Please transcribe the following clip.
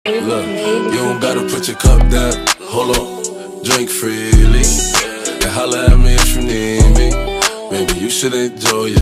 Look, you don't gotta put your cup down. Hold on, drink freely and holla at me if you need me. Maybe you should enjoy it.